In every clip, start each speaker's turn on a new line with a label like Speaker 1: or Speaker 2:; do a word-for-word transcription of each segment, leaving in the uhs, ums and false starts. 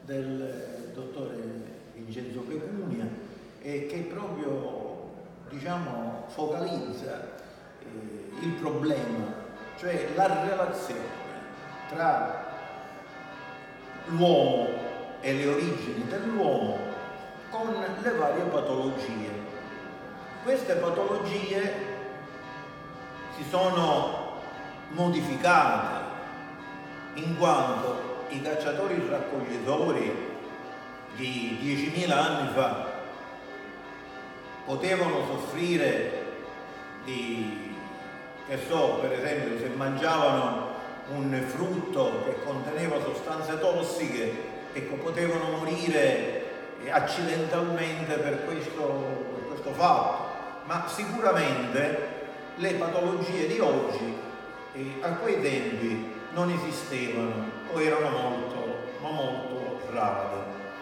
Speaker 1: del dottore Vincenzo Pecunia e che proprio, diciamo, focalizza eh, il problema, cioè la relazione tra l'uomo e le origini dell'uomo con le varie patologie. Queste patologie si sono modificate in quanto i cacciatori raccoglitori di diecimila anni fa potevano soffrire di, che so, per esempio, se mangiavano un frutto che conteneva sostanze tossiche, ecco, potevano morire accidentalmente per questo, per questo fatto. Ma sicuramente le patologie di oggi eh, a quei tempi non esistevano o erano molto, ma molto rare.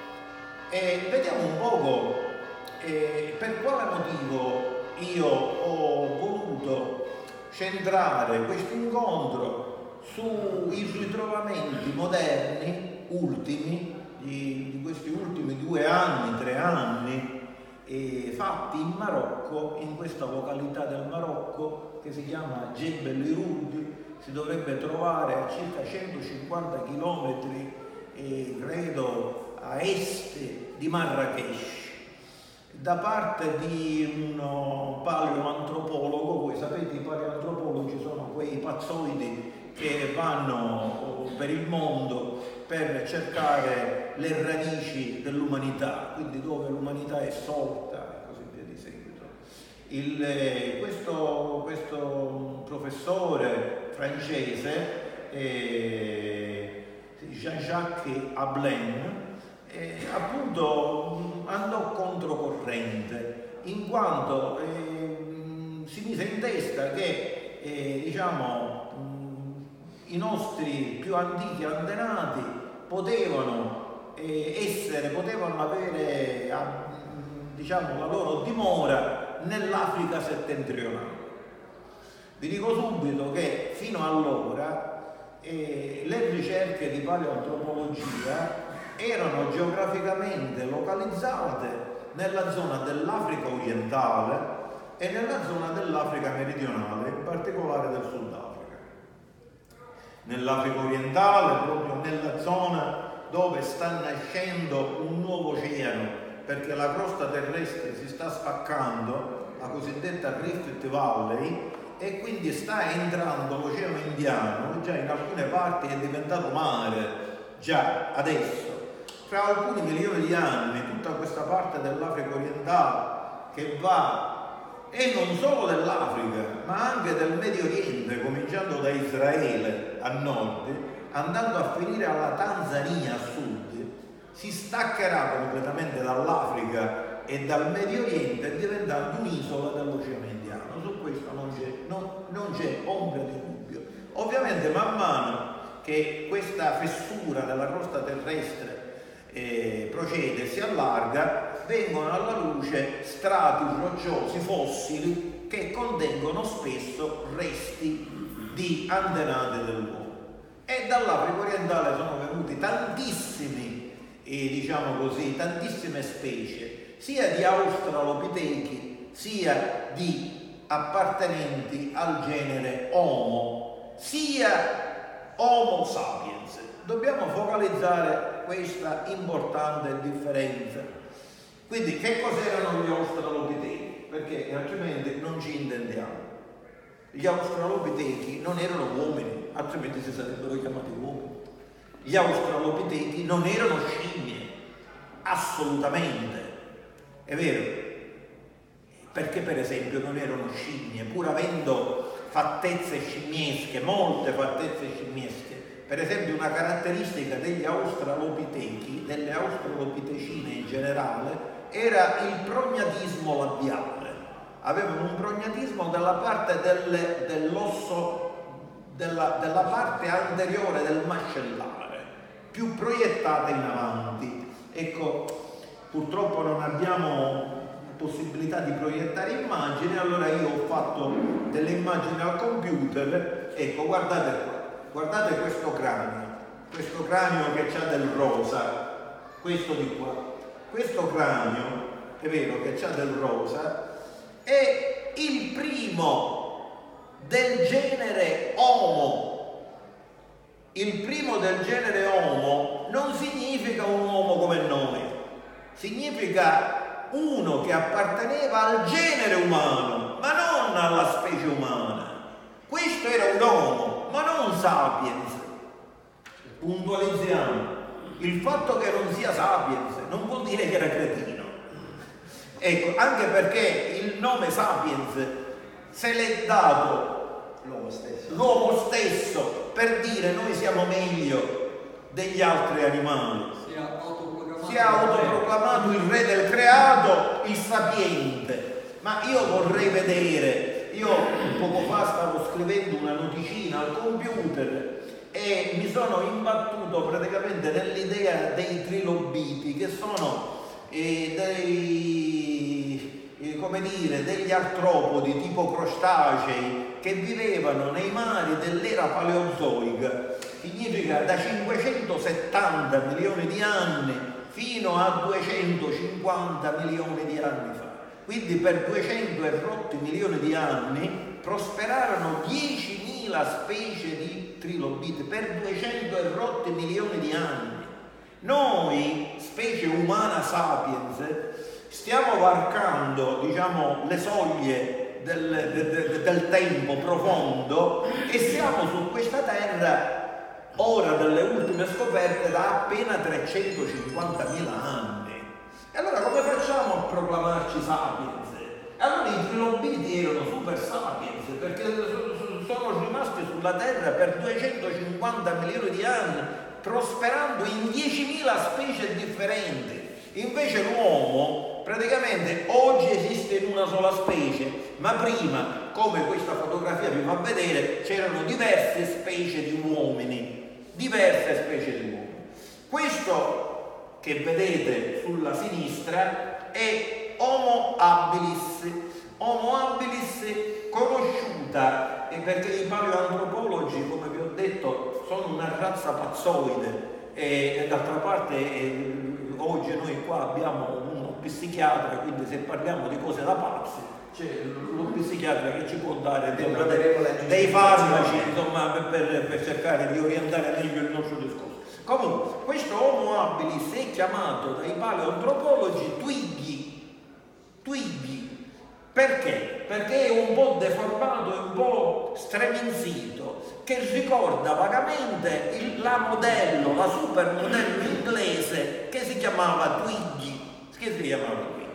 Speaker 1: E vediamo un poco eh, per quale motivo io ho voluto centrare questo incontro sui ritrovamenti moderni, ultimi, di, di questi ultimi due anni, tre anni, eh, fatti in Marocco, in questa località del Marocco che si chiama Jebel Irhoud. Si dovrebbe trovare a circa centocinquanta chilometri, eh, credo, a est di Marrakech, da parte di un paleoantropologo. Voi sapete, i paleoantropologi sono quei pazzoidi che vanno per il mondo per cercare le radici dell'umanità, quindi dove l'umanità è sorta e così via di seguito. Il, questo, questo professore francese, eh, Jean-Jacques Ablain, eh, appunto andò controcorrente, in quanto eh, si mise in testa che eh, diciamo i nostri più antichi antenati potevano eh, essere, potevano avere a, diciamo la loro dimora nell'Africa settentrionale. Vi dico subito che fino allora eh, le ricerche di paleoantropologia erano geograficamente localizzate nella zona dell'Africa orientale e nella zona dell'Africa meridionale, in particolare del Sudafrica. Nell'Africa orientale, proprio nella zona dove sta nascendo un nuovo oceano, perché la crosta terrestre si sta spaccando, la cosiddetta Rift Valley, e quindi sta entrando l'Oceano Indiano, già in alcune parti è diventato mare, già adesso. Fra alcuni milioni di anni tutta questa parte dell'Africa orientale che va, e non solo dell'Africa, ma anche del Medio Oriente, cominciando da Israele a nord, andando a finire alla Tanzania a sud, si staccherà completamente dall'Africa e dal Medio Oriente, diventando un'isola dell'Oceano Indiano. Su questo non c'è, non, non c'è ombra di dubbio. Ovviamente man mano che questa fessura della crosta terrestre eh, procede e si allarga, vengono alla luce strati rocciosi fossili che contengono spesso resti di antenati dell'uomo. E dall'Africa orientale sono venuti tantissimi, eh, diciamo così, tantissime specie, sia di australopitechi, sia di appartenenti al genere Homo, sia Homo sapiens. Dobbiamo focalizzare questa importante differenza. Quindi che cos'erano gli australopitechi? Perché altrimenti non ci intendiamo. Gli australopitechi non erano uomini, altrimenti si sarebbero chiamati uomini. Gli australopitechi non erano scimmie, assolutamente. È vero? Perché per esempio non erano scimmie, pur avendo fattezze scimmiesche, molte fattezze scimmiesche. Per esempio una caratteristica degli australopitechi, delle australopitecine in generale, era il prognatismo labiale. Avevano un prognatismo della parte del, dell'osso, della, della parte anteriore del mascellare, più proiettata in avanti. Ecco, purtroppo non abbiamo possibilità di proiettare immagini, allora io ho fatto delle immagini al computer. Ecco, guardate qua, guardate questo cranio, questo cranio che ha del rosa. questo di qua. Questo cranio, è vero che c'ha del rosa, è il primo del genere Homo. Il primo del genere Homo non significa un uomo come noi, significa uno che apparteneva al genere umano, ma non alla specie umana. Questo era un Homo, ma non sapiens. Puntualizziamo. Il fatto che non sia sapiens non vuol dire che era cretino. Ecco, anche perché il nome sapiens se l'è dato
Speaker 2: l'uomo stesso.
Speaker 1: l'uomo stesso per dire noi siamo meglio degli altri animali.
Speaker 3: Si è autoproclamato,
Speaker 1: si è autoproclamato il re del creato, il sapiente. Ma io vorrei vedere, io poco fa stavo scrivendo una noticina al computer e mi sono imbattuto praticamente nell'idea dei trilobiti, che sono eh, dei, eh, come dire, degli artropodi tipo crostacei che vivevano nei mari dell'era paleozoica. Significa da cinquecentosettanta milioni di anni fino a duecentocinquanta milioni di anni fa. Quindi per duecento e rotti milioni di anni prosperarono diecimila specie di trilobiti, per duecento e rotti milioni di anni. Noi, specie umana sapiens, stiamo varcando, diciamo, le soglie del, del, del tempo profondo e siamo su questa terra ora delle ultime scoperte da appena trecentocinquantamila anni. E allora come facciamo a proclamarci sapiens? Allora i trilobiti erano super sapiens perché sono rimasti sulla terra per duecentocinquanta milioni di anni, prosperando in diecimila specie differenti. Invece l'uomo praticamente oggi esiste in una sola specie, ma prima, come questa fotografia vi fa vedere, c'erano diverse specie di uomini, diverse specie di uomini. Questo che vedete sulla sinistra è Homo habilis. Homo habilis conosciuta, e perché i paleoantropologi, come vi ho detto, sono una razza pazzoide e, e d'altra parte eh, oggi noi qua abbiamo uno psichiatra, quindi se parliamo di cose da pazzi c'è lo psichiatra che ci può dare insomma, dei, dei farmaci insomma, per, per cercare di orientare meglio il nostro discorso. Comunque, questo Homo habilis è chiamato dai paleoantropologi Twiggy. Twiggy. Perché? Perché è un po' deformato e un po' streminzito, che ricorda vagamente il, la modello, la supermodello inglese che si chiamava Twiggy. Che si chiamava Twiggy.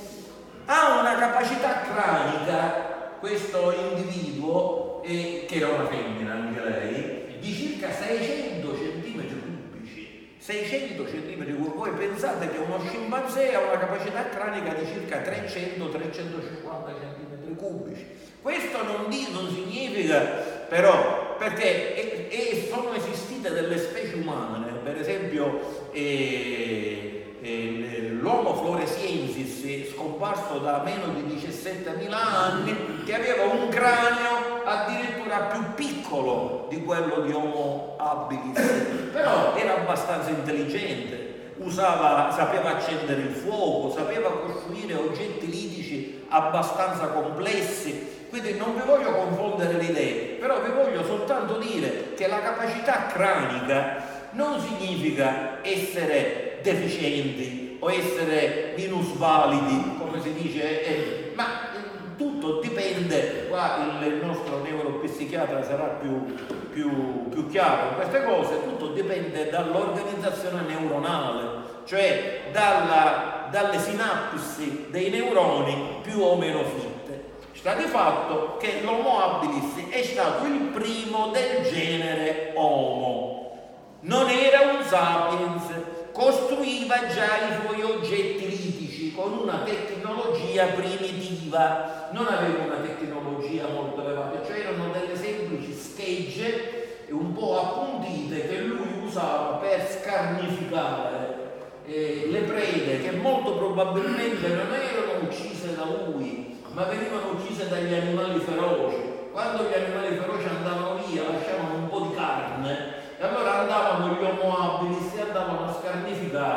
Speaker 1: Ha una capacità cranica, questo individuo, eh, che era una femmina anche lei, di circa seicento centimetri cubici. seicento centimetri cubici. Voi pensate che uno scimpanzé ha una capacità cranica di circa trecento trecentocinquanta centimetri cubici. Questo non, di, non significa però, perché e, e sono esistite delle specie umane, per esempio eh, eh, l'Homo floresiensis, scomparso da meno di diciassettemila anni, che aveva un cranio addirittura più piccolo di quello di Homo habilis, però era abbastanza intelligente, usava, sapeva accendere il fuoco, sapeva costruire oggetti litici abbastanza complessi. Quindi non vi voglio confondere le idee, però vi voglio soltanto dire che la capacità cranica non significa essere deficienti o essere minusvalidi, come si dice, eh, ma tutto dipende, qua il, il nostro neuropsichiatra sarà più, più, più chiaro in queste cose, tutto dipende dall'organizzazione neuronale, cioè dalla, dalle sinapsi dei neuroni più o meno fitte. Sta di fatto che l'Homo habilis è stato il primo del genere Homo, non era un sapiens, costruiva già i suoi oggetti litici con una tecnologia primitiva, non aveva una tecnologia molto elevata, cioè erano delle semplici schegge un po' appuntite che lui usava per scarnificare eh, le prede che molto probabilmente non erano uccise da lui, ma venivano uccise dagli animali feroci. Quando gli animali feroci andavano via lasciavano un po' di carne e allora andavano gli Homo habilis e andavano a scarnificare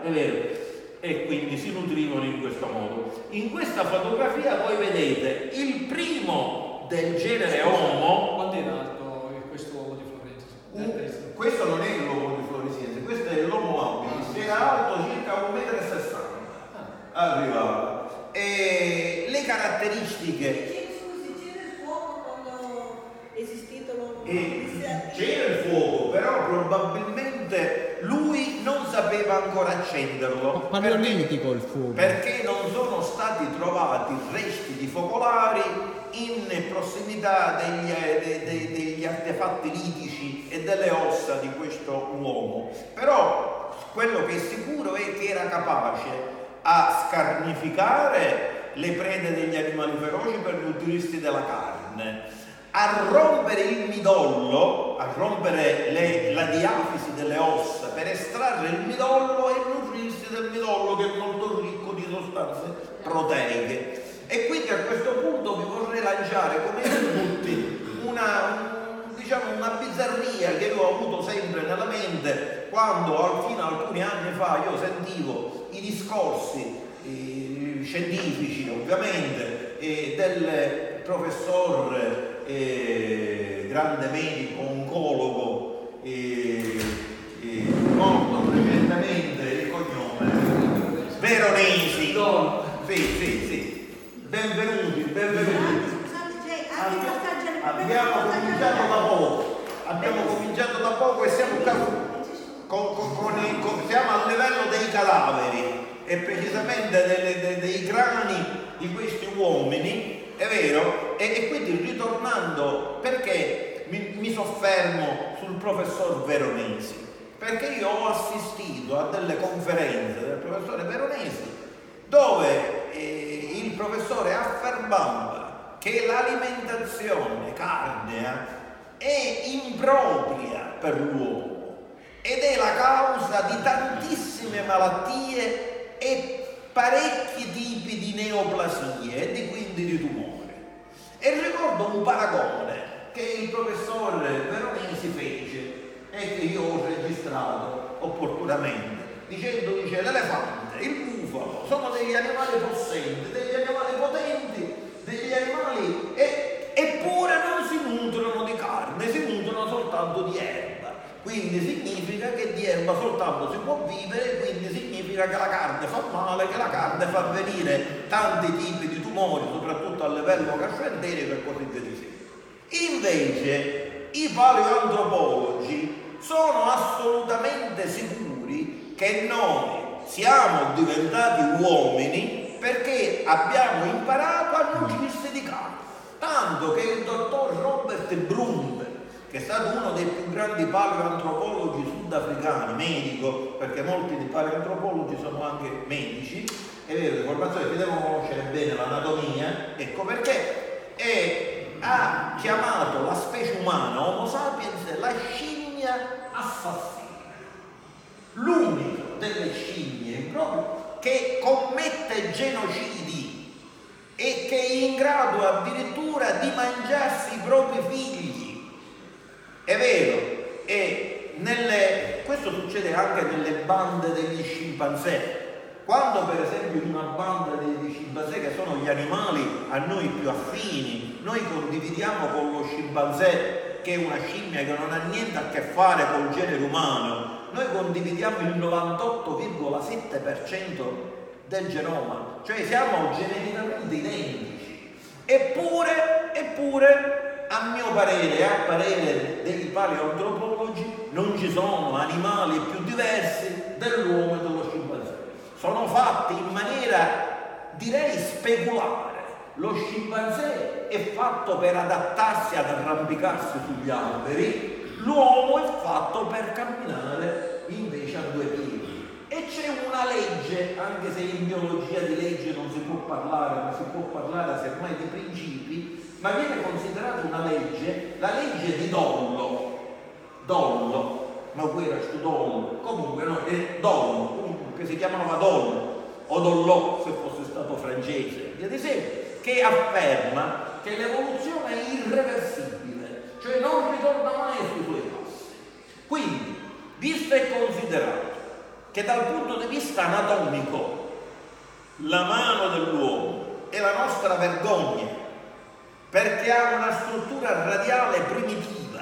Speaker 1: è vero? E quindi si nutrivano in questo modo. In questa fotografia voi vedete il primo del genere Homo.
Speaker 2: Quanto è alto questo uomo di Florenzi?
Speaker 1: Un, questo non è l'uomo di Floresiense, questo è l'Homo habilis, era alto circa un metro e sessanta, arrivava. E le caratteristiche... E c'era il fuoco, però probabilmente lui non sapeva ancora accenderlo.
Speaker 3: Paleolitico il fuoco.
Speaker 1: Perché non sono stati trovati resti di focolari in prossimità degli, de, de, degli artefatti litici e delle ossa di questo uomo. Però quello che è sicuro è che era capace a scarnificare le prede degli animali feroci per nutrirsi della carne, a rompere il midollo, a rompere le, la diafisi delle ossa per estrarre il midollo e nutrirsi del midollo, che è molto ricco di sostanze proteiche. E quindi a questo punto vi vorrei lanciare come tutti una, diciamo, una bizzarria che io ho avuto sempre nella mente quando fino a alcuni anni fa io sentivo i discorsi eh, scientifici, ovviamente, eh, del professor Eh, grande medico, oncologo, eh, eh, morto recentemente, il cognome Veronesi. Sì, sì, sì. Benvenuti, benvenuti. Abbiamo cominciato da poco, abbiamo cominciato da poco e siamo, con, con, con i, con, siamo a livello dei cadaveri e precisamente delle, dei, dei crani di questi uomini. È vero? E, e quindi ritornando, perché mi, mi soffermo sul professor Veronesi? Perché io ho assistito a delle conferenze del professore Veronesi dove eh, il professore affermava che l'alimentazione carnea è impropria per l'uomo ed è la causa di tantissime malattie e parecchi tipi di neoplasie e di, quindi di tumori. E ricordo un paragone che il professor Veronesi fece e che io ho registrato opportunamente, dicendo, dice, l'elefante, il bufalo sono degli animali possenti, degli animali potenti, degli animali e, eppure non si nutrono di carne, si nutrono soltanto di erba. Quindi significa che di erba soltanto si può vivere, quindi significa che la carne fa male, che la carne fa venire tanti tipi di tumori, soprattutto a livello gastroenterico e così via di seguito. Invece i paleoantropologi sono assolutamente sicuri che noi siamo diventati uomini perché abbiamo imparato a nutrirsi di carne. Tanto che il dottor Robert Brumberg, che è stato uno dei più grandi paleoantropologi sudafricani, medico, perché molti di paleoantropologi sono anche medici, è vero, le formazioni che devono conoscere bene l'anatomia, ecco perché, e ha chiamato la specie umana, Homo sapiens, la scimmia assassina, l'unico delle scimmie proprio che commette genocidi e che è in grado addirittura di mangiarsi i propri figli. È vero, e nelle, questo succede anche nelle bande degli scimpanzé. Quando per esempio in una banda degli scimpanzé, che sono gli animali a noi più affini, noi condividiamo con lo scimpanzé, che è una scimmia che non ha niente a che fare col genere umano, noi condividiamo il novantotto virgola sette per cento del genoma, cioè siamo geneticamente identici. Eppure, eppure a mio parere e a parere dei paleoantropologi non ci sono animali più diversi dell'uomo e dello scimpanzé. Sono fatti in maniera, direi, speculare. Lo scimpanzé è fatto per adattarsi ad arrampicarsi sugli alberi, l'uomo è fatto per camminare invece a due piedi. E c'è una legge, anche se in biologia di legge non si può parlare, ma si può parlare semmai di principi, ma viene considerata una legge, la legge di Dollo, Dollo, ma guerra stu Dollo, comunque no, è Dollo, che si chiamava Dollo, o Dollò se fosse stato francese, via di seguito, che afferma che l'evoluzione è irreversibile, cioè non ritorna mai sui suoi passi. Quindi, visto e considerato che dal punto di vista anatomico la mano dell'uomo è la nostra vergogna, perché ha una struttura radiale primitiva.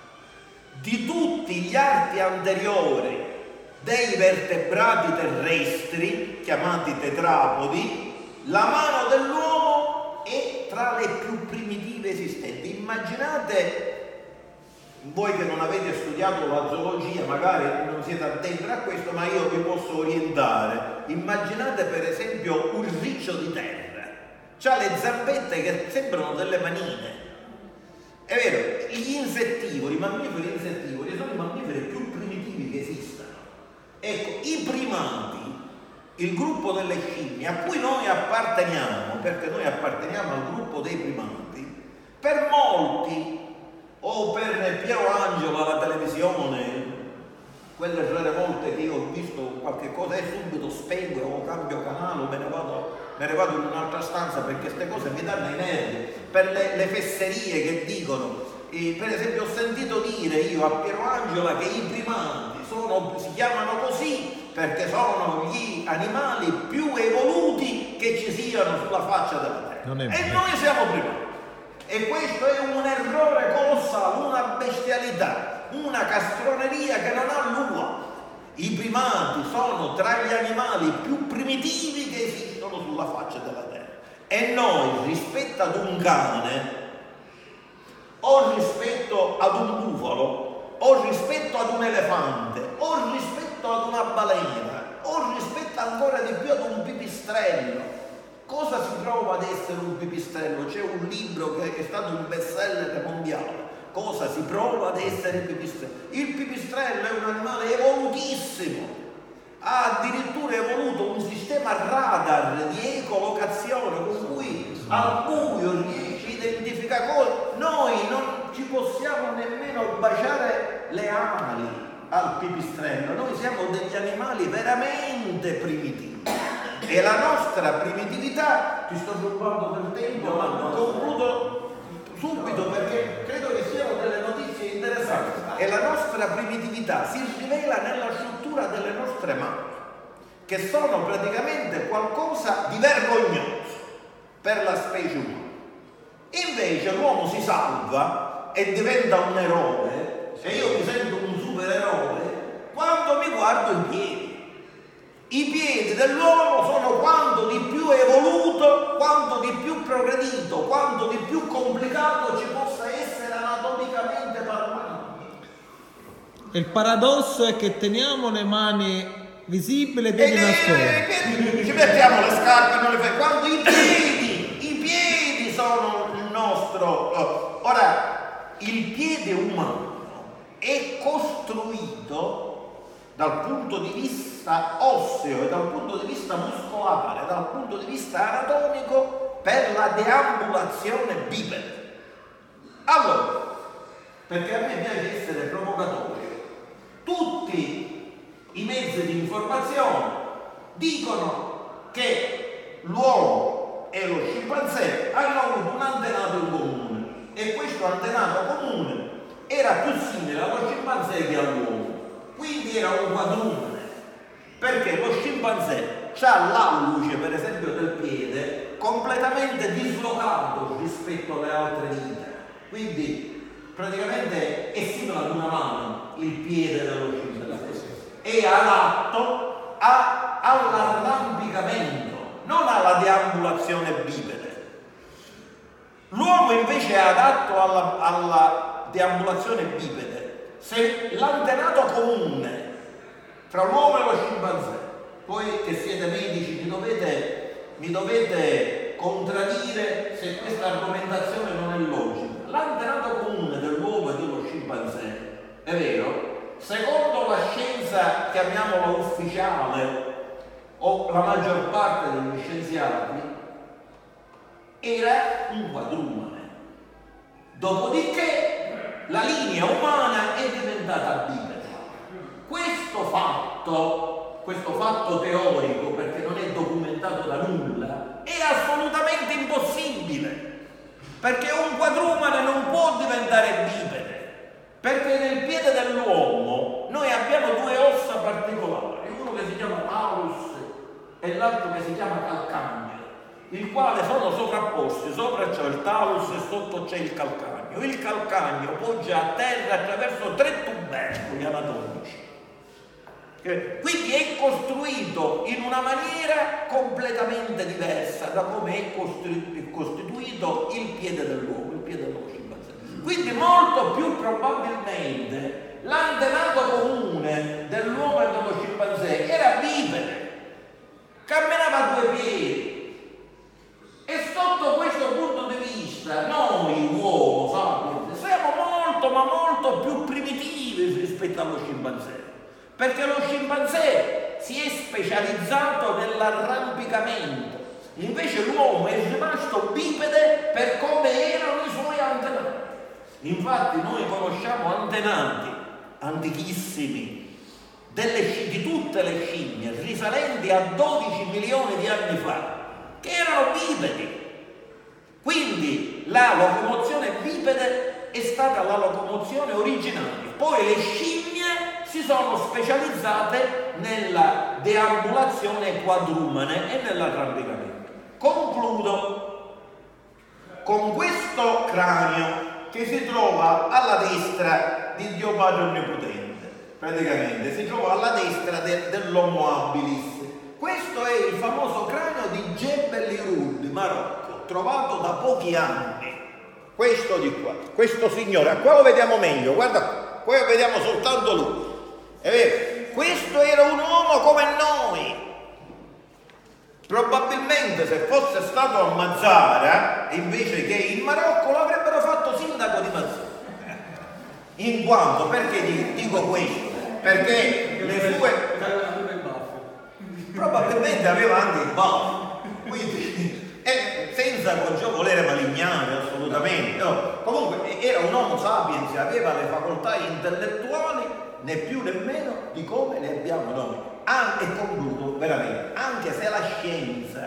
Speaker 1: Di tutti gli arti anteriori dei vertebrati terrestri, chiamati tetrapodi, la mano dell'uomo è tra le più primitive esistenti. Immaginate, voi che non avete studiato la zoologia, magari non siete addentro a questo, ma io vi posso orientare. Immaginate per esempio un riccio di terra, c'ha le zampette che sembrano delle manine. È vero, gli insettivori, i mammiferi insettivori sono i mammiferi più primitivi che esistano. Ecco, i primati, il gruppo delle scimmie a cui noi apparteniamo, perché noi apparteniamo al gruppo dei primati, per molti, o per Piero Angelo alla televisione, quelle rare volte che io ho visto qualche cosa e subito spengo o cambio canale o me ne vado, me ne vado in un'altra stanza, perché queste cose mi danno i nervi, per le, le fesserie che dicono. E per esempio ho sentito dire io a Piero Angela che i primati sono, si chiamano così perché sono gli animali più evoluti che ci siano sulla faccia della terra, e noi siamo primati. E questo è un errore colossale, una bestialità, una castroneria che non ha l'uguale. I primati sono tra gli animali più primitivi che esistono sulla faccia della terra, e noi rispetto ad un cane, o rispetto ad un bufalo, o rispetto ad un elefante, o rispetto ad una balena, o rispetto ancora di più ad un pipistrello. Cosa si prova ad essere un pipistrello? C'è un libro che è stato un bestseller mondiale. Cosa si prova ad essere pipistrello? Il pipistrello è un animale evolutissimo, ha addirittura evoluto un sistema radar di ecolocazione con cui al buio riesce a identificare cose. Noi non ci possiamo nemmeno baciare le ali al pipistrello, noi siamo degli animali veramente primitivi. E la nostra primitività, ti sto rubando del tempo, ma concludo subito perché credo che siano delle notizie interessanti. E la nostra primitività si rivela nella struttura delle nostre mani, che sono praticamente qualcosa di vergognoso per la specie umana. Invece l'uomo si salva e diventa un eroe, e io mi sento un supereroe quando mi guardo i piedi. I piedi dell'uomo sono quanto di più evoluto, quanto di più progredito, quanto di più complicato ci possa essere anatomicamente parlando.
Speaker 3: Il paradosso è che teniamo le mani visibili e i piedi nascosti.
Speaker 1: Ci mettiamo le scarpe, non le fai. Quando i piedi, i piedi sono il nostro. Ora, il piede umano è costruito dal punto di vista osseo e dal punto di vista muscolare, dal punto di vista anatomico, per la deambulazione bipede. Allora, perché a me piace essere provocatorio, tutti i mezzi di informazione dicono che l'uomo e lo scimpanzé hanno avuto un antenato in comune, e questo antenato comune era più simile allo scimpanzé che all'uomo. Quindi era un quadrumane, perché lo scimpanzé ha l'alluce, per esempio, del piede completamente dislocato rispetto alle altre dita. Quindi praticamente è simile ad una mano il piede dello scimpanzé, è adatto a, all'arrampicamento, non alla deambulazione bipede. L'uomo invece è adatto alla, alla deambulazione bipede. Se l'antenato comune tra l'uomo e lo scimpanzé, poi che siete medici mi dovete, mi dovete contraddire se questa argomentazione non è logica, l'antenato comune dell'uomo e dello scimpanzé, è vero, secondo la scienza, chiamiamola ufficiale, o la maggior parte degli scienziati, era un quadrumane. Dopodiché la linea umana è diventata bipede. Questo fatto, questo fatto teorico, perché non è documentato da nulla, è assolutamente impossibile, perché un quadrumane non può diventare bipede, perché nel piede dell'uomo noi abbiamo due ossa particolari, uno
Speaker 4: uno che si chiama Taurus e l'altro che si chiama Calcagno, il quale sono sovrapposti, sopra c'è il Taurus e sotto c'è il Calcagno. Il Calcagno poggia a terra attraverso tre tubercoli anatomici. Quindi è costruito in una maniera completamente diversa da come è costituito il piede dell'uomo, il piede dello scimpanzé. Quindi molto più probabilmente l'antenato comune dell'uomo e dello scimpanzé era bipede, camminava a due piedi. E sotto questo punto di vista noi, uomo sapiens, siamo molto ma molto più primitivi rispetto allo scimpanzé. Perché lo scimpanzé si è specializzato nell'arrampicamento, invece l'uomo è rimasto bipede per come erano i suoi antenati. Infatti noi conosciamo antenati antichissimi delle, di tutte le scimmie, risalenti a dodici milioni di anni fa, che erano bipedi. Quindi la locomozione bipede è stata la locomozione originaria. Poi le scimmie si sono specializzate nella deambulazione quadrumane e nell'arrampicamento. Concludo con questo cranio che si trova alla destra di Dio Padre Onnipotente, praticamente si trova alla destra de, dell'Homo habilis. Questo è il famoso cranio di Jebel Irhoud, Marocco, trovato da pochi anni. Questo di qua, questo signore, qua lo vediamo meglio, guarda qua, qua vediamo soltanto lui. È vero, questo era un uomo come noi. Probabilmente se fosse stato a Mazara invece che in Marocco l'avrebbero fatto sindaco di Mazara. In quanto, perché dico questo? Perché le sue probabilmente aveva anche il baffo, quindi eh, senza con ciò volere malignare assolutamente. No. Comunque era un uomo sapiens, aveva le facoltà intellettuali né più né meno di come le abbiamo noi. Ah, e concludo veramente, anche se la scienza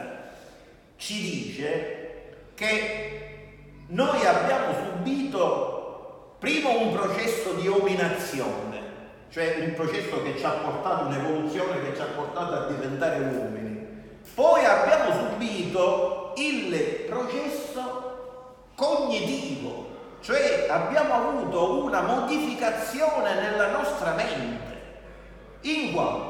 Speaker 4: ci dice che noi abbiamo subito prima un processo di ominazione, cioè un processo che ci ha portato un'evoluzione che ci ha portato a diventare uomini, poi abbiamo subito il processo cognitivo, cioè abbiamo avuto una modificazione nella nostra mente, in quanto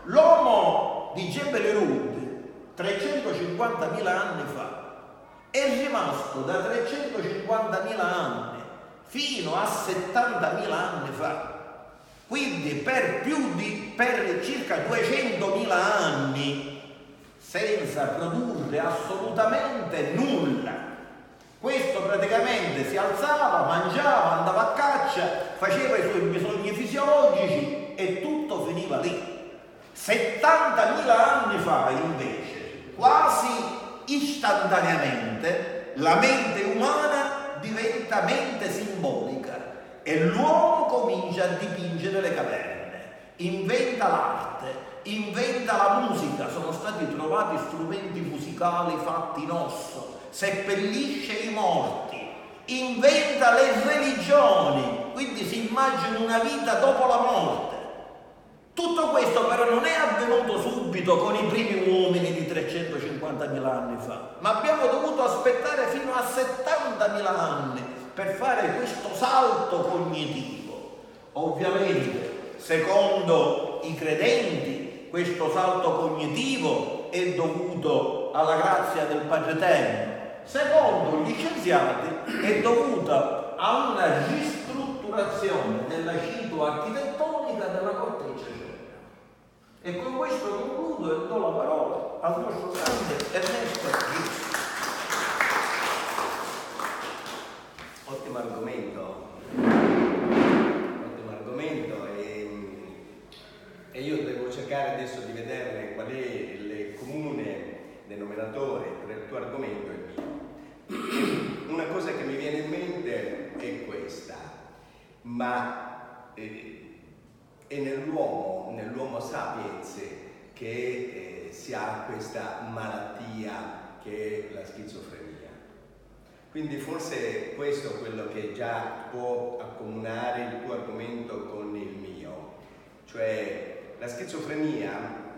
Speaker 4: l'uomo di Jebel Irhoud trecentocinquantamila anni fa è rimasto da trecentocinquantamila anni fino a settantamila anni fa, quindi per più di per circa duecentomila anni senza produrre assolutamente nulla. Questo praticamente si alzava, mangiava, andava a caccia, faceva i suoi bisogni fisiologici e tutto finiva lì. settantamila anni fa invece, quasi istantaneamente, la mente umana diventa mente simbolica e l'uomo comincia a dipingere le caverne, inventa l'arte, inventa la musica, sono stati trovati strumenti musicali fatti in osso, seppellisce i morti, inventa le religioni, quindi si immagina una vita dopo la morte. Tutto questo però non è avvenuto subito con i primi uomini di trecentocinquantamila anni fa, ma abbiamo dovuto aspettare fino a settantamila anni per fare questo salto cognitivo. Ovviamente, secondo i credenti, questo salto cognitivo è dovuto alla grazia del Padre Eterno. Secondo gli scienziati è dovuta a una ristrutturazione della cito-architettonica della corteccia cerebrale. E con questo concludo e do la parola al nostro grande Ernesto Rizzo.
Speaker 5: Ottimo argomento, ottimo argomento e, e io devo cercare adesso di vedere qual è il comune denominatore tra il tuo argomento e il mio. Una cosa che mi viene in mente è questa, ma eh, è nell'uomo, nell'uomo sapiens che eh, si ha questa malattia che è la schizofrenia. Quindi forse questo è quello che già può accomunare il tuo argomento con il mio, cioè la schizofrenia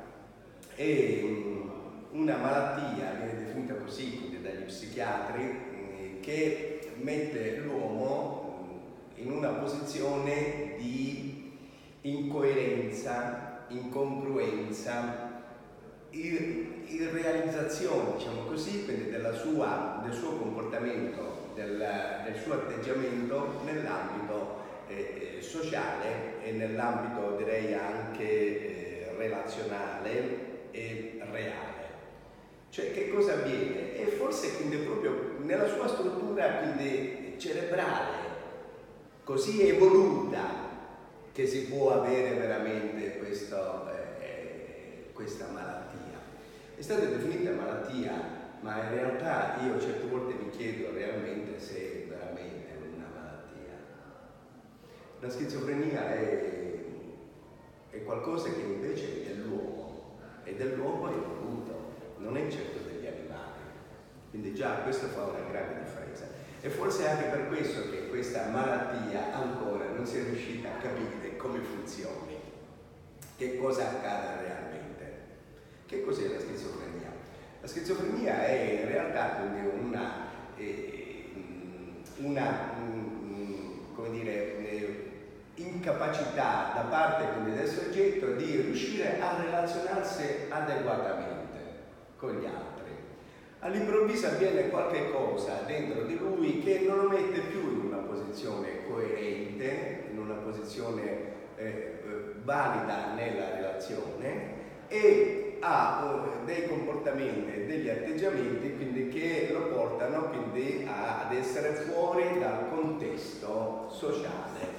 Speaker 5: è una malattia, viene definita così quindi dagli psichiatri, che mette l'uomo in una posizione di incoerenza, incongruenza, irrealizzazione, diciamo così, quindi della sua, del suo comportamento, del, del suo atteggiamento nell'ambito eh, sociale e nell'ambito, direi, anche eh, relazionale e reale. Cioè, che cosa avviene? E forse quindi proprio nella sua struttura quindi cerebrale così evoluta che si può avere veramente questo, eh, questa malattia. È stata definita malattia, ma in realtà io certe volte mi chiedo realmente se è veramente una malattia. La schizofrenia è, è qualcosa che invece è dell'uomo, è dell'uomo evoluto, non è certo degli animali. Quindi già questo fa una grande differenza. E forse è anche per questo che questa malattia ancora non si è riuscita a capire come funzioni, che cosa accade realmente. Che cos'è la schizofrenia? La schizofrenia è in realtà quindi una, eh, una come dire, eh, incapacità da parte quindi del soggetto di riuscire a relazionarsi adeguatamente con gli altri. All'improvviso avviene qualche cosa dentro di lui che non lo mette più in una posizione coerente, in una posizione eh, valida nella relazione, e ha uh, dei comportamenti e degli atteggiamenti quindi che lo portano quindi a, ad essere fuori dal contesto sociale.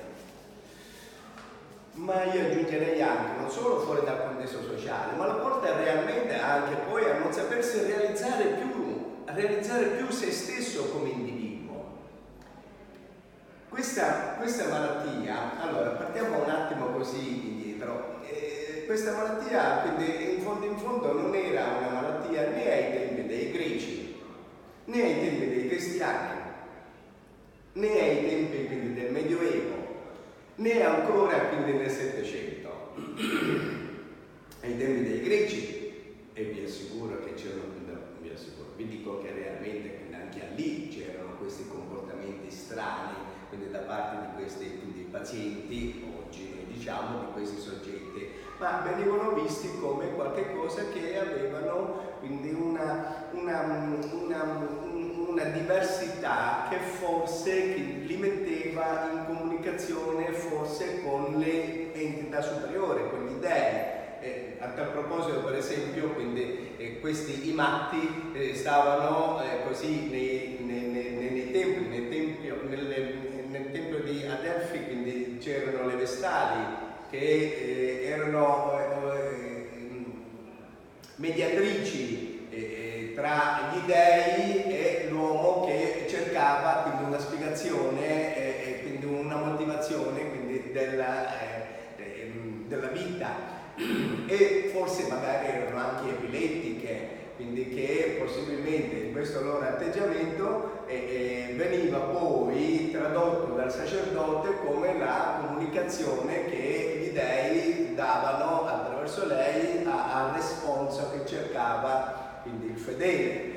Speaker 5: Ma io aggiungerei anche non solo fuori dal contesto sociale, ma lo porta realmente anche poi a non sapersi realizzare più, a realizzare più se stesso come individuo. Questa, questa malattia, allora partiamo un attimo così indietro. Eh, questa malattia quindi in fondo in fondo non era una malattia né ai tempi dei greci, né ai tempi dei cristiani, né ai tempi quindi del Medioevo, né ancora quindi nel Settecento. Ai tempi dei greci, e vi assicuro che c'erano, vi assicuro, vi dico che realmente anche lì c'erano questi comportamenti strani, quindi da parte di questi quindi, pazienti, oggi diciamo di questi soggetti, ma venivano visti come qualche cosa che avevano quindi una, una, una, una diversità che forse li metteva in comunicazione forse con le entità superiori, con gli dei. Eh, a tal proposito, per esempio, quindi, eh, questi i matti eh, stavano eh, così nei, nei, nei, nei templi, nei tempio, nelle, nel tempio di Adelfi, quindi c'erano le vestali che eh, erano eh, mediatrici eh, tra gli dei e l'uomo che cercava quindi una spiegazione e eh, quindi una motivazione quindi della, eh, della vita. E forse magari erano anche epilettiche, quindi che possibilmente in questo loro atteggiamento eh, eh, veniva poi tradotto dal sacerdote come la comunicazione che gli dei davano attraverso lei a, al responso che cercava quindi il fedele.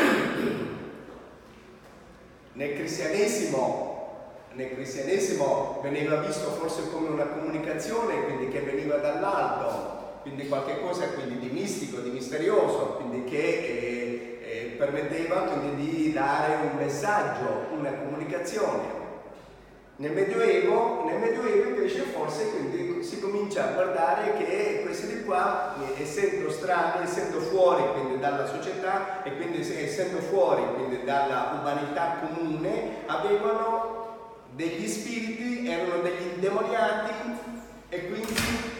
Speaker 5: Nel cristianesimo Nel cristianesimo veniva visto forse come una comunicazione quindi che veniva dall'alto, quindi qualche cosa quindi di mistico, di misterioso, quindi che eh, eh, permetteva quindi di dare un messaggio, una comunicazione. Nel Medioevo, nel Medioevo invece forse quindi si comincia a guardare che questi di qua, essendo strani, essendo fuori quindi dalla società e quindi essendo fuori quindi dalla umanità comune, avevano degli spiriti, erano degli indemoniati e quindi,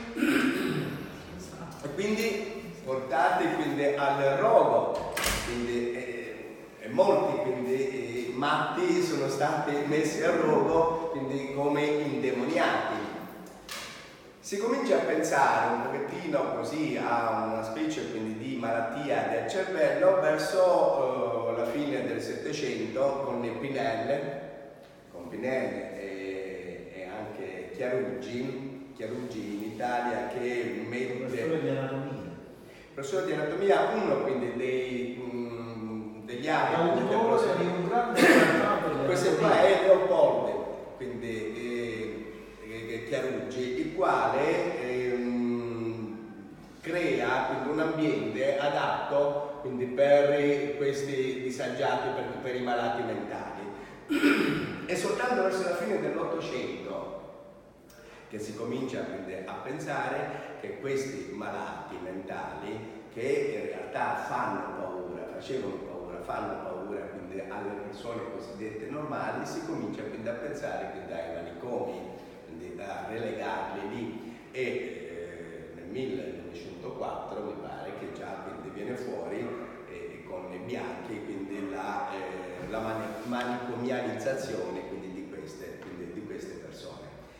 Speaker 5: e quindi portati quindi al rogo. Quindi, eh, e molti quindi, eh, matti sono stati messi al rogo quindi come indemoniati. Si comincia a pensare un pochettino così a una specie quindi di malattia del cervello verso eh, la fine del Settecento con Pinel, con Pinel e, e anche Chiaruggi, Chiaruggi in Italia che mette...
Speaker 1: Professore di anatomia.
Speaker 5: professore di anatomia, uno quindi dei, mh, degli abiti del
Speaker 3: L'autore
Speaker 5: professore.
Speaker 3: di un grande trattato di
Speaker 5: Questo qua
Speaker 3: anatomia.
Speaker 5: è Leopoldo, quindi eh, eh, Chiarucci, il quale ehm, crea quindi un ambiente adatto quindi per questi disagiati, per, per i malati mentali. E soltanto verso la fine dell'Ottocento che si comincia quindi a pensare che questi malati mentali, che in realtà fanno paura, facevano paura, fanno paura quindi alle persone cosiddette normali, si comincia quindi a pensare quindi ai manicomi, quindi a relegarli lì. E eh, nel millenovecentoquattro mi pare che già quindi viene fuori eh, con i bianchi quindi la, eh, la mani manicomializzazione quindi di queste, quindi di queste persone.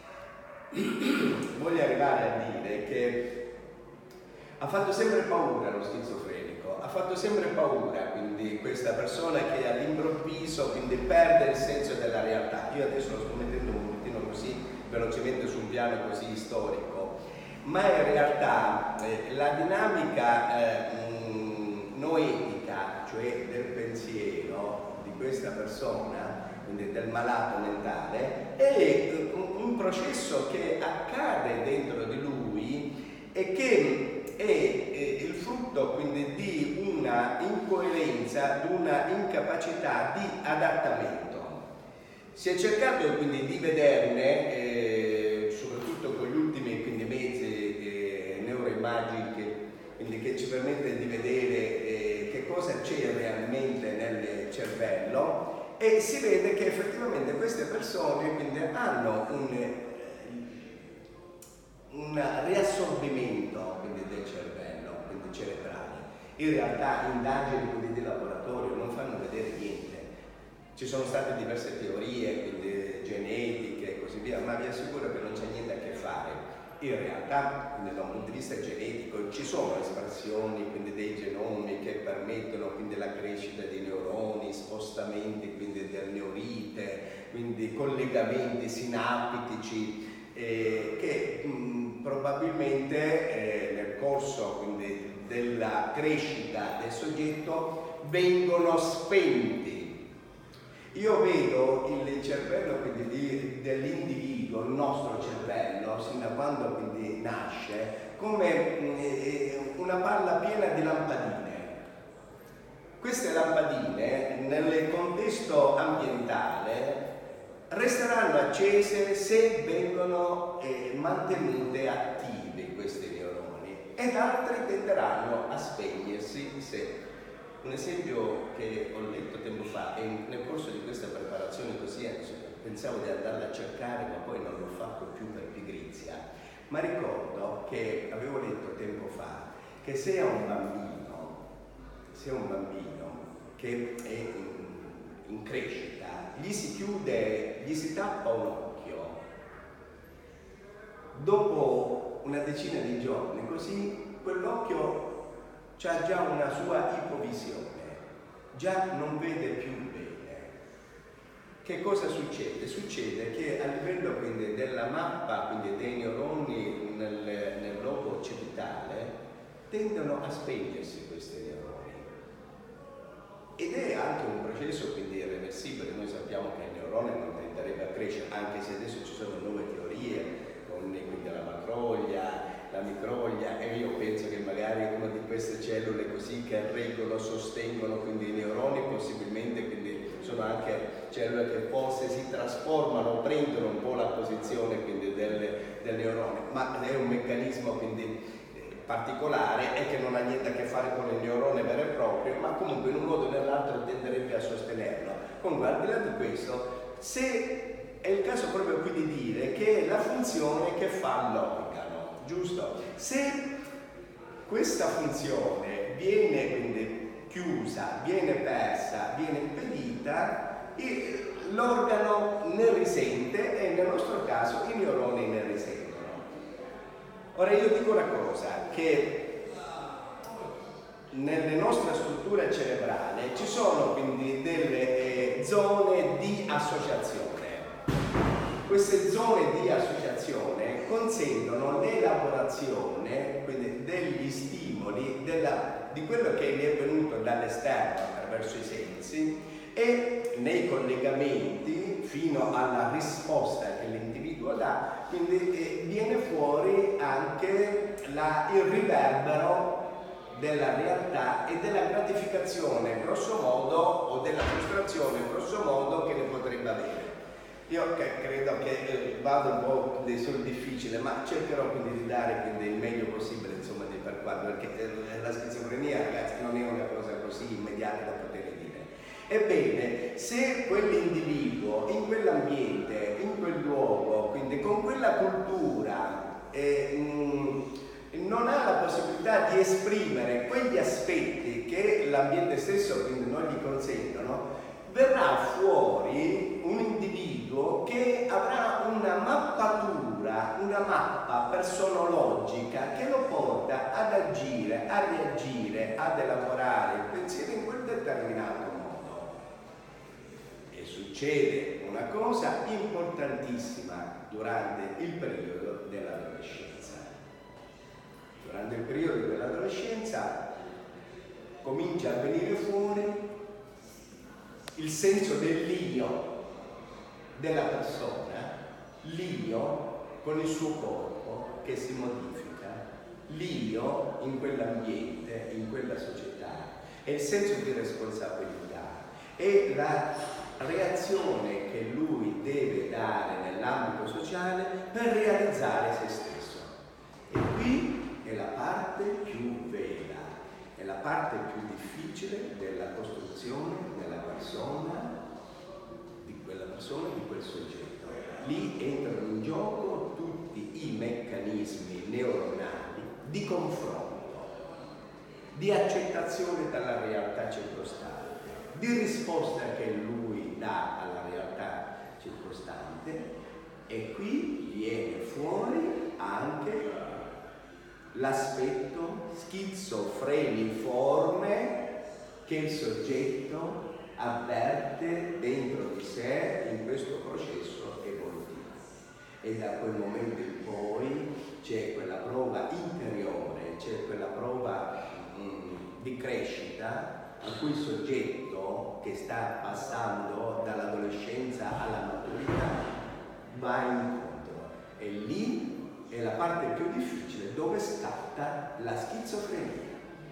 Speaker 5: Voglio arrivare a dire che ha fatto sempre paura lo schizofrenico, ha fatto sempre paura quindi questa persona che all'improvviso quindi perde il senso della realtà. Io adesso lo sto mettendo un pochettino così velocemente su un piano così storico, ma in realtà eh, la dinamica eh, mh, noetica, cioè del pensiero di questa persona, quindi del malato mentale, è un, un processo che accade dentro di lui e che è, è il frutto quindi di una incoerenza, di una incapacità di adattamento. Si è cercato quindi di vederne, eh, soprattutto con gli ultimi quindi, mezzi eh, neuroimmagini quindi, che ci permette di vedere eh, che cosa c'è realmente nel cervello. E si vede che effettivamente queste persone quindi hanno un, un riassorbimento quindi, del cervello, quindi cerebrale. In realtà indagini quindi, di laboratorio non fanno vedere niente. Ci sono state diverse teorie quindi, genetiche e così via, ma vi assicuro che non c'è niente a che fare. In realtà, quindi, da un punto di vista genetico, ci sono espressioni quindi, dei genomi che permettono quindi, la crescita di neuroni, spostamenti quindi, del neurite, quindi collegamenti sinaptici eh, che mh, probabilmente eh, nel corso quindi, della crescita del soggetto vengono spenti. Io vedo il cervello dell'individuo, il nostro cervello, sin da quando quindi nasce, come eh, una palla piena di lampadine. Queste lampadine, nel contesto ambientale, resteranno accese se vengono eh, mantenute attive questi neuroni ed altri tenderanno a spegnersi se. Un esempio che ho letto tempo fa e nel corso di questa preparazione così pensavo di andarla a cercare ma poi non l'ho fatto più per pigrizia, ma ricordo che avevo letto tempo fa che se a un bambino, se a un bambino che è in, in crescita gli si chiude, gli si tappa un occhio, dopo una decina di giorni così quell'occhio c'ha già una sua ipovisione, già non vede più bene. Che cosa succede? Succede che a livello quindi della mappa quindi dei neuroni nel, nel lobo occipitale tendono a spegnersi questi neuroni. Ed è anche un processo quindi irreversibile. Noi sappiamo che il neurone non tenderebbe a crescere, anche se adesso ci sono nuove teorie con quindi la macroglia, la microglia, e io penso che magari una di queste cellule così che reggono, sostengono quindi i neuroni, possibilmente quindi sono anche cellule che forse si trasformano, prendono un po' la posizione quindi del, del neurone, ma è un meccanismo quindi particolare e che non ha niente a che fare con il neurone vero e proprio, ma comunque in un modo o nell'altro tenderebbe a sostenerlo. Comunque al di là di questo, se è il caso proprio qui di dire che è la funzione che fa l'organo, giusto? Se questa funzione viene quindi chiusa, viene persa, viene impedita, l'organo ne risente e nel nostro caso i neuroni ne risentono. Ora io dico una cosa, che nella nostra struttura cerebrale ci sono quindi delle eh, zone di associazione. Queste zone di associazione l'eccitazione consentono l'elaborazione quindi degli stimoli della, di quello che ne è venuto dall'esterno attraverso i sensi e nei collegamenti fino alla risposta che l'individuo dà, quindi eh, viene fuori anche la, il riverbero della realtà e della gratificazione grosso modo o della frustrazione grosso modo che ne potrebbe avere. Io credo che eh, vado un po' sul difficile, ma cercherò quindi di dare quindi, il meglio possibile insomma di per quanto, perché eh, la schizofrenia ragazzi non è una cosa così immediata da poter dire. Ebbene, se quell'individuo in quell'ambiente, in quel luogo, quindi con quella cultura eh, mh, non ha la possibilità di esprimere quegli aspetti che l'ambiente stesso quindi non gli consentono, verrà fuori un individuo che avrà una mappatura, una mappa personologica che lo porta ad agire, a reagire, ad elaborare il pensiero in quel determinato modo. E succede una cosa importantissima durante il periodo dell'adolescenza. Durante il periodo dell'adolescenza comincia a venire fuori il senso dell'io della persona, l'io con il suo corpo che si modifica, l'io in quell'ambiente, in quella società, e il senso di responsabilità e la reazione che lui deve dare nell'ambito sociale per realizzare se stesso. E qui è la parte più vera, è la parte più difficile della costruzione della persona, di quella persona, di quel soggetto. Lì entrano in gioco tutti i meccanismi neuronali di confronto, di accettazione dalla realtà circostante, di risposta che lui dà alla realtà circostante, e qui viene fuori anche l'aspetto schizofreniforme che il soggetto avverte dentro di sé in questo processo evolutivo. E da quel momento in poi c'è quella prova interiore, c'è quella prova mh, di crescita a cui il soggetto che sta passando dall'adolescenza alla maturità va incontro. E lì è la parte più difficile, dove scatta la schizofrenia.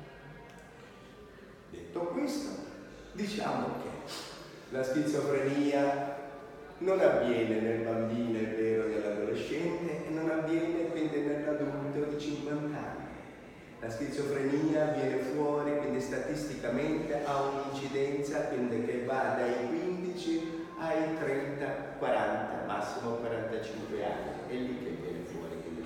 Speaker 5: Detto questo, diciamo che la schizofrenia non avviene nel bambino, è vero, nell'adolescente, e non avviene quindi nell'adulto di cinquanta anni. La schizofrenia viene fuori, quindi statisticamente ha un'incidenza quindi che va dai quindici ai trenta, quaranta, massimo quarantacinque anni. È lì che viene fuori.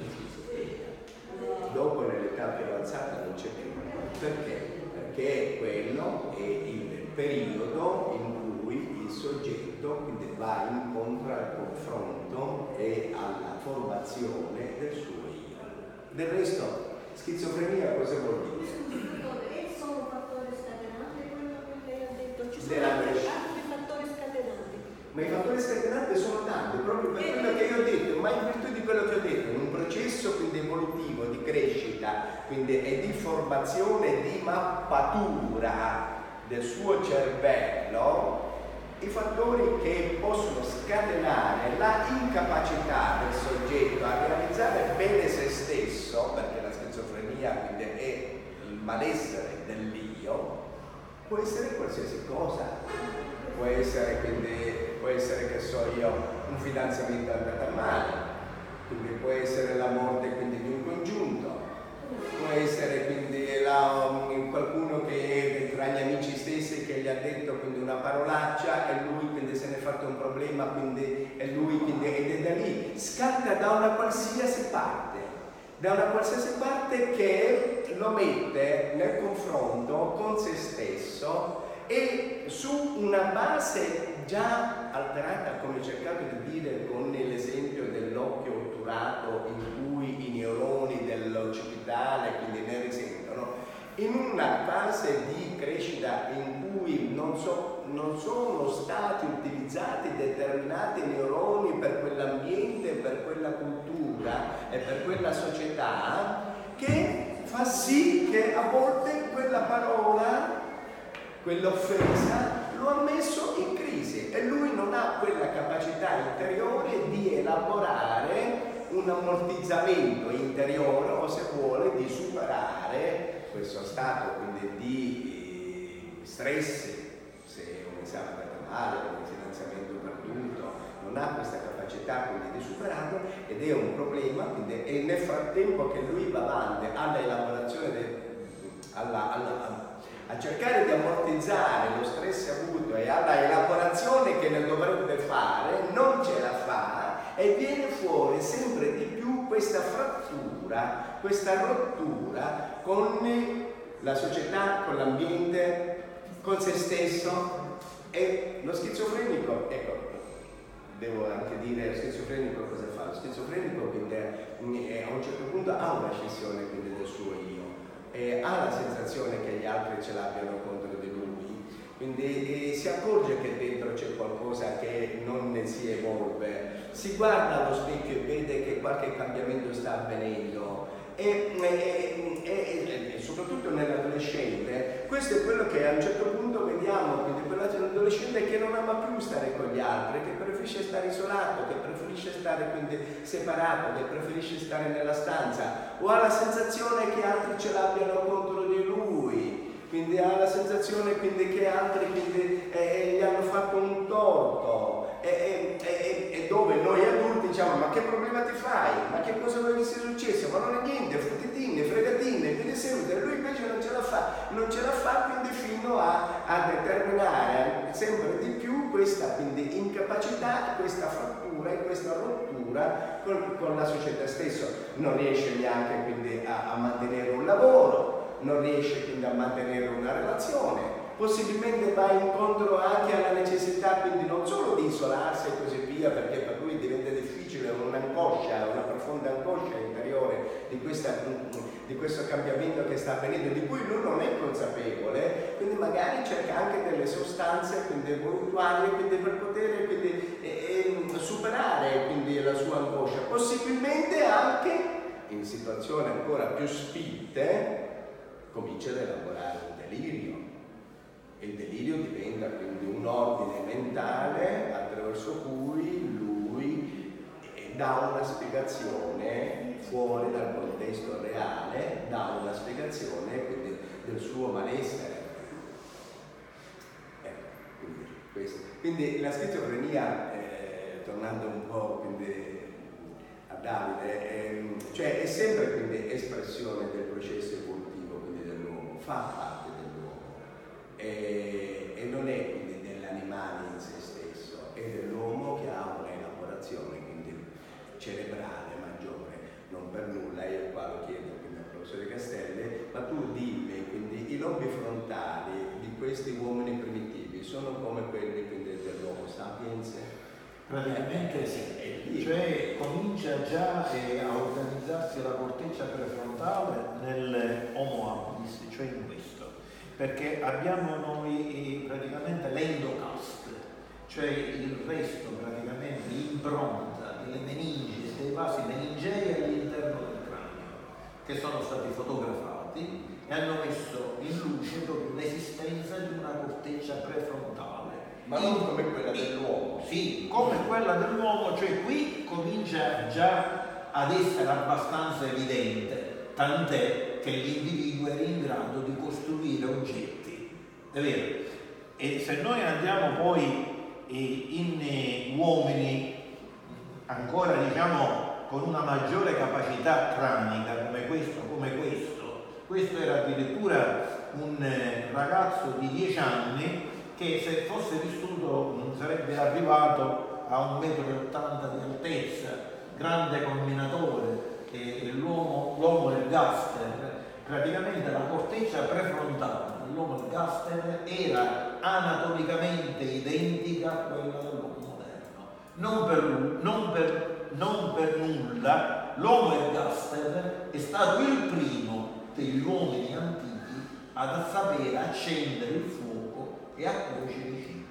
Speaker 5: Dopo nell'età più avanzata non c'è più. Perché? Perché quello è il periodo in cui il soggetto quindi va incontro al confronto e alla formazione del suo io. Del resto, schizofrenia cosa vuol dire?
Speaker 6: È solo un fattore scatenante quello che lei ha detto, ci sono
Speaker 5: Della
Speaker 6: altri
Speaker 5: crescita.
Speaker 6: fattori scatenanti.
Speaker 5: Ma i fattori scatenanti sono tanti, proprio per quello che io ho detto, ma in virtù di quello che ho detto, in un processo quindi evolutivo, di crescita, quindi e di formazione, di mappatura del suo cervello, i fattori che possono scatenare la incapacità del soggetto a realizzare bene se stesso, perché la schizofrenia quindi è il malessere dell'io, può essere qualsiasi cosa. Può essere quindi, può essere che so io, un fidanzamento andato male, quindi può essere la morte quindi di un congiunto, può essere quindi la, um, qualcuno che tra gli amici stessi che gli ha detto quindi una parolaccia e lui quindi se ne è fatto un problema, quindi è lui quindi, ed è da lì, scatta da una qualsiasi parte, da una qualsiasi parte che lo mette nel confronto con se stesso e su una base già alterata, come ho cercato di dire con l'esempio dell'occhio otturato in cui i neuroni dell'occipitale quindi ne risentono, in una fase di crescita in cui non, so, non sono stati utilizzati determinati neuroni per quell'ambiente, per quella cultura e per quella società, che fa sì che a volte quella parola, quell'offesa, lo ha messo in crisi e lui non ha quella capacità interiore di elaborare un ammortizzamento interiore, o se vuole di superare questo stato quindi di stress, se un esame è andato male, un finanziamento perduto, non ha questa capacità quindi di superarlo, ed è un problema. Quindi, e nel frattempo che lui va avanti alla elaborazione del, alla, alla, a cercare di ammortizzare lo stress avuto e alla elaborazione che ne dovrebbe fare, non ce la fa, e viene fuori sempre di più questa frattura, questa rottura con la società, con l'ambiente, con se stesso. E lo schizofrenico, ecco, devo anche dire, lo schizofrenico cosa fa? Lo schizofrenico quindi è, a un certo punto ha una scissione quindi del suo io, e ha la sensazione che gli altri ce l'abbiano contro di lui, quindi eh, si accorge che dentro c'è qualcosa che non ne si evolve, si guarda allo specchio e vede che qualche cambiamento sta avvenendo, e, e, e, e soprattutto nell'adolescente questo è quello che a un certo punto vediamo, quindi quell'adolescente che non ama più stare con gli altri, che preferisce stare isolato, che preferisce stare quindi separato, che preferisce stare nella stanza, o ha la sensazione che altri ce l'abbiano contro di lui, quindi ha la sensazione quindi che altri quindi, eh, gli hanno fatto un torto, e, e, e dove noi adulti diciamo: ma che problema ti fai? Ma che cosa vuoi che sia successo? Ma non è niente, fottitine, fregatine, quindi sempre. Lui invece non ce la fa, non ce la fa quindi fino a, a determinare sempre di più questa quindi incapacità, questa frattura e questa rottura con, con la società stessa. Non riesce neanche quindi a, a mantenere un lavoro, non riesce quindi a mantenere una relazione, possibilmente va incontro anche alla necessità quindi non solo di isolarsi e così via, perché per lui diventa difficile, un'angoscia, una profonda angoscia interiore di, questa, di questo cambiamento che sta avvenendo, di cui lui non è consapevole, quindi magari cerca anche delle sostanze quindi voluttuarie quindi per poter quindi, eh, eh, superare quindi la sua angoscia, possibilmente anche in situazioni ancora più spinte comincia ad elaborare un delirio. Il delirio diventa quindi un ordine mentale attraverso cui lui dà una spiegazione fuori dal contesto reale, dà una spiegazione quindi del suo malessere. Eh, quindi, questo. Quindi la schizofrenia, eh, tornando un po' quindi a Davide, eh, cioè è sempre quindi espressione del processo evolutivo quindi dell'uomo, fa parte E, e non è quindi dell'animale in se stesso, è dell'uomo che ha una elaborazione quindi cerebrale maggiore. Non per nulla, io qua lo chiedo quindi al professore Castelli, ma tu dimmi quindi i lobi frontali di questi uomini primitivi sono come quelli quindi dell'Homo sapiens?
Speaker 1: Praticamente sì, cioè comincia già eh, a organizzarsi la corteccia prefrontale nell'Homo habilis, cioè in questo. Perché abbiamo noi praticamente l'endocast, cioè il resto praticamente l'impronta delle meningi e dei vasi meningei all'interno del cranio, che sono stati fotografati e hanno messo in luce proprio l'esistenza di una corteccia prefrontale.
Speaker 5: Ma non come quella dell'uomo.
Speaker 1: Sì, come quella dell'uomo, cioè qui comincia già ad essere abbastanza evidente, tant'è che l'individuo era in grado di costruire oggetti, è vero? E se noi andiamo poi in uomini ancora diciamo con una maggiore capacità cranica come questo, come questo, questo era addirittura un ragazzo di dieci anni che se fosse vissuto non sarebbe arrivato a un metro e ottanta di altezza, grande combinatore, e l'uomo, l'uomo del Gaster. Praticamente la corteccia prefrontale dell'uomo del Gaster era anatomicamente identica a quella dell'uomo moderno. Non per, non per, non per nulla l'uomo del Gaster è stato il primo degli uomini antichi ad sapere accendere il fuoco e a cuocere i cibi.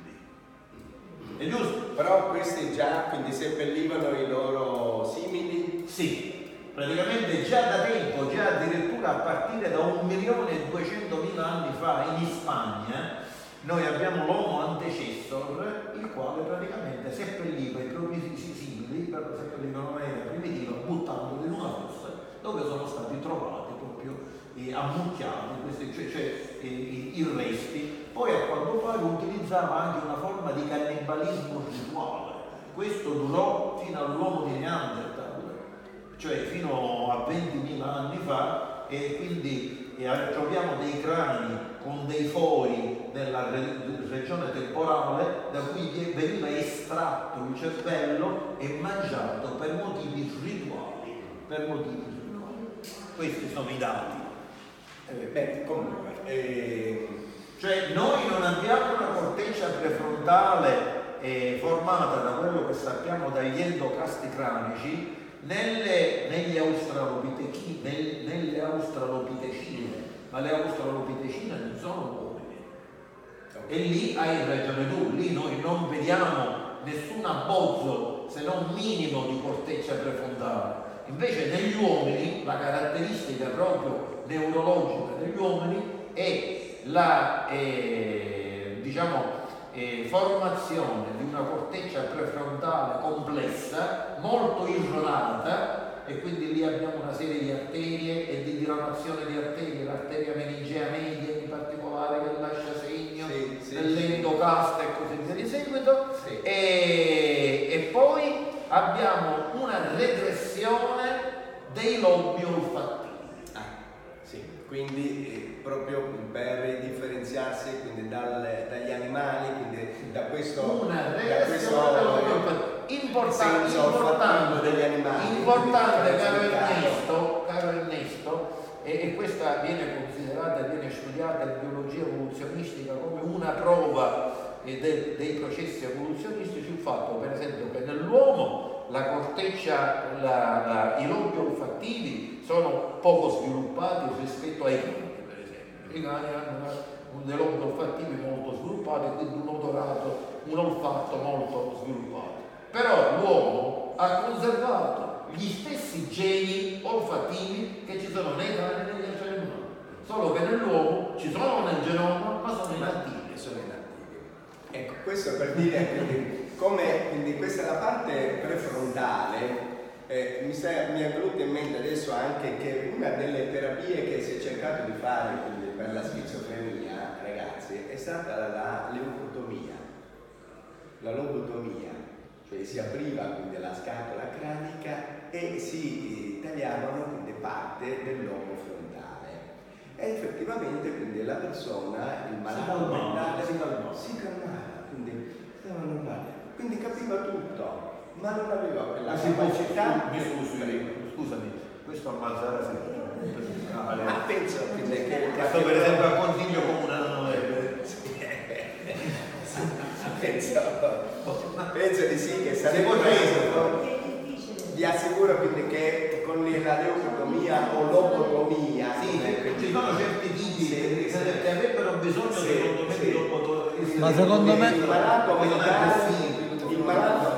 Speaker 1: È giusto?
Speaker 5: Però questi già quindi seppellivano i loro simili?
Speaker 1: Sì, praticamente già da tempo, già addirittura a partire da un milione e duecentomila anni fa in Spagna, noi abbiamo l'Homo antecessor, il quale praticamente seppelliva i propri simili, però seppellivano in maniera primitiva, buttandoli in una fossa dove sono stati trovati proprio eh, ammucchiati, questi, cioè, cioè eh, i, i resti. Poi a quanto pare utilizzava anche una forma di cannibalismo rituale. Questo durò fino all'uomo di Neanderthal, cioè fino a ventimila anni fa, e quindi eh, troviamo dei crani con dei fori nella re- regione temporale da cui veniva estratto il cervello e mangiato per motivi rituali. Per motivi rituali. Questi sono i dati.
Speaker 5: Eh, beh, comunque, eh...
Speaker 1: cioè noi non abbiamo una corteccia prefrontale eh, formata da quello che sappiamo dagli endocasti cranici nelle, negli australopitechi, nel, nelle australopitecine, ma le australopitecine non sono uomini. E lì hai ragione tu, lì noi non vediamo nessun abbozzo se non minimo di corteccia prefrontale. Invece negli uomini la caratteristica proprio neurologica degli uomini è la eh, diciamo eh, formazione di una corteccia prefrontale complessa, molto irronata, e quindi lì abbiamo una serie di arterie e di diramazione di arterie, l'arteria meningea media in particolare che lascia segno
Speaker 5: sì, sì,
Speaker 1: nell'endocaste e così via di seguito,
Speaker 5: sì.
Speaker 1: e, e poi abbiamo una regressione dei lobi olfattivi.
Speaker 5: Ah, sì. Quindi eh, proprio per differenziarsi quindi dal, dagli animali, quindi da questo,
Speaker 1: una
Speaker 5: da
Speaker 1: regressione del lobi olfattivo. Importante,
Speaker 5: senso olfattivo
Speaker 1: importante,
Speaker 5: degli animali.
Speaker 1: importante caro
Speaker 5: Classificato.
Speaker 1: Ernesto, caro Ernesto, e, e questa viene considerata, viene studiata in biologia evoluzionistica come una prova eh, de, dei processi evoluzionistici, il fatto per esempio che nell'uomo la corteccia, la, la, i lobi olfattivi sono poco sviluppati rispetto ai cani, per esempio. I cani hanno una, un dei lobi olfattivi molto sviluppati, quindi un odorato, un olfatto molto sviluppato. Però l'uomo ha conservato gli stessi geni olfattivi che ci sono nei cani e negli esseri umani, solo che nell'uomo ci sono nel genoma, ma sono inattivi.
Speaker 5: Sono inattivi. Ecco, questo per dire quindi, come quindi questa è la parte prefrontale. Eh, mi, sta, mi è venuto in mente adesso anche che una delle terapie che si è cercato di fare quindi, per la schizofrenia, ragazzi, è stata la, la leucotomia. La lobotomia. Cioè si apriva quindi la scatola cranica e si tagliavano quindi parte del lobo frontale, e effettivamente quindi la persona, il malato mentale, si calmava, si calmava, quindi stava normale, quindi capiva tutto, ma non aveva quella capacità.
Speaker 1: Mi scusi, scusami, questo ammazzare sempre.
Speaker 5: Ma penso quindi che
Speaker 1: questo per esempio a consiglio comunale.
Speaker 5: penso, penso di sì che sarebbe preso. Vi assicuro quindi che con la leucotomia o lobotomia,
Speaker 1: sì, ci sono certi tipi
Speaker 5: sì, sì,
Speaker 1: che avrebbero bisogno
Speaker 5: sì,
Speaker 1: secondo me
Speaker 5: sì.
Speaker 1: di lobotomia.
Speaker 3: Ma secondo me
Speaker 5: il malato mentale, il malato,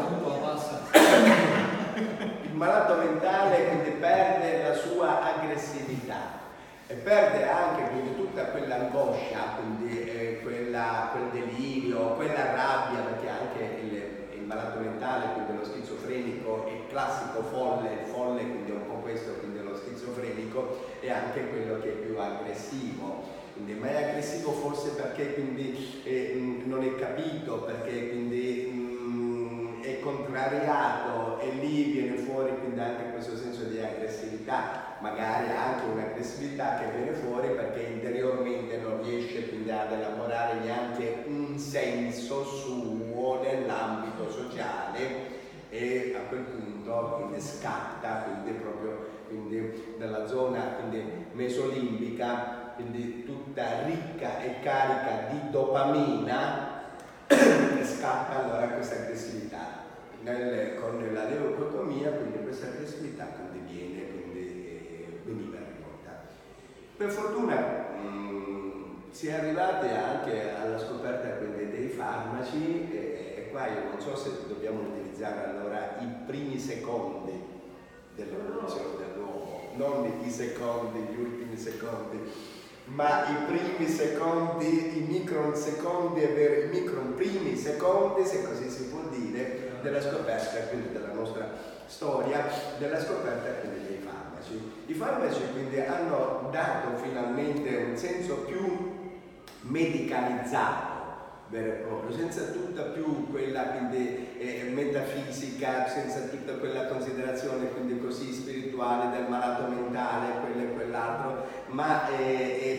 Speaker 5: il malato mentale quindi perde la sua aggressività e perde anche quindi tutta quell'angoscia, quindi eh, quella, quel delirio, quella rabbia, perché anche il, il malato mentale, quindi lo schizofrenico, è classico folle, il folle quindi è un po' questo, quindi lo schizofrenico è anche quello che è più aggressivo. Quindi, ma è aggressivo forse perché quindi eh, non è capito, perché quindi mh, è contrariato, e lì viene fuori quindi anche questo senso di aggressività, magari anche un'aggressività che viene fuori perché interiormente non riesce quindi ad elaborare neanche un senso suo nell'ambito sociale, e a quel punto quindi scatta quindi proprio quindi nella zona quindi mesolimbica, quindi tutta ricca e carica di dopamina, e scatta allora questa aggressività. Nel, con la leucotomia quindi questa aggressività quindi viene quindi, eh, veniva rivolta. Per fortuna mh, si è arrivati anche alla scoperta quindi dei farmaci e, e qua io non so se dobbiamo utilizzare allora i primi secondi dell'evoluzione dell'uomo, non i secondi, gli ultimi secondi, ma i primi secondi, i microsecondi, i micron primi secondi, se così si può dire, della scoperta quindi della nostra storia, della scoperta quindi dei farmaci. I farmaci quindi hanno dato finalmente un senso più medicalizzato vero e proprio, senza tutta più quella quindi eh, metafisica, senza tutta quella considerazione quindi così spirituale del malato mentale, quello e quell'altro, ma eh,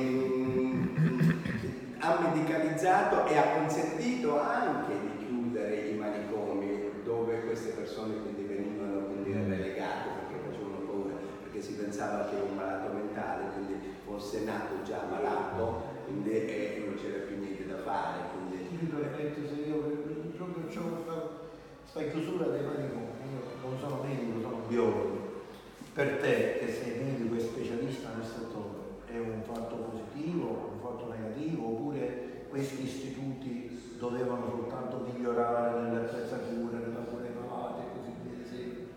Speaker 5: eh, ha medicalizzato e ha consentito anche di chiudere i manicomi dove queste persone quindi venivano quindi relegate perché facevano paura, perché si pensava che un malato mentale quindi fosse nato già malato, quindi eh, non c'era più niente da fare. Quindi...
Speaker 1: Ti permetto, se io proprio ho questa chiusura dei manicomi, io non sono medico, sono biologo. Per te che sei medico e specialista nel settore, è un fatto positivo, un fatto negativo, oppure questi istituti dovevano soltanto migliorare nelle attrezzature, nella cura dei malati e così via,